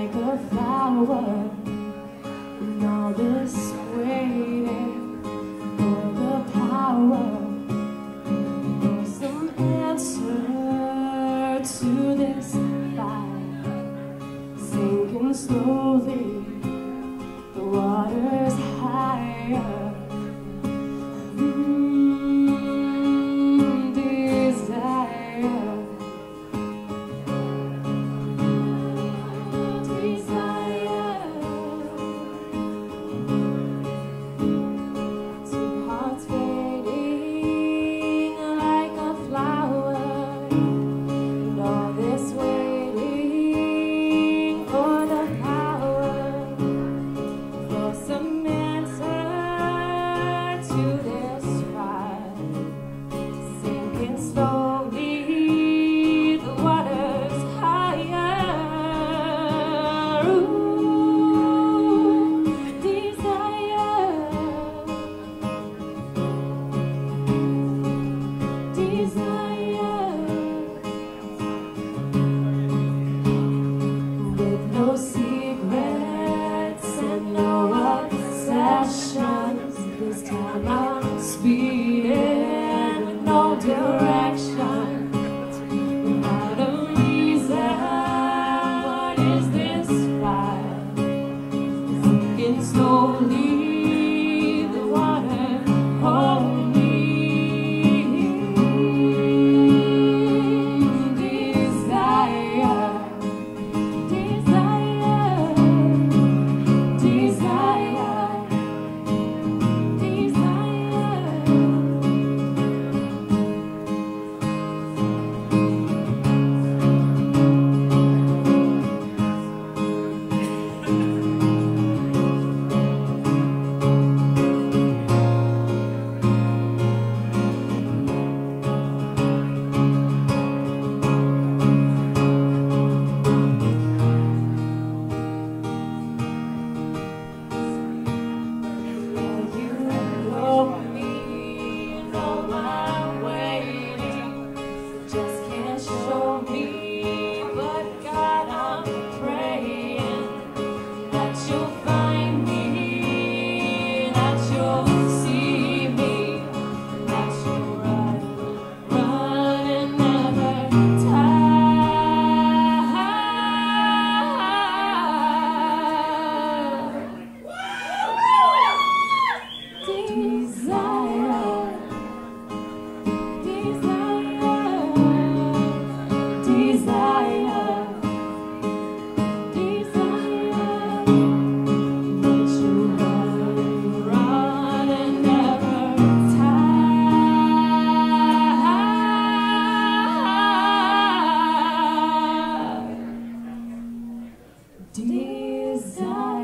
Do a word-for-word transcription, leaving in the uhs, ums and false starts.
like a flower, and all this waiting for the power. There's some answer to this fire, sinking slowly, the water's higher. Mm, desire. This time I'm speeding with no direction, without a reason. What is this fire? Sinking slowly, the water hold me. Desire, desire, desire. Desire.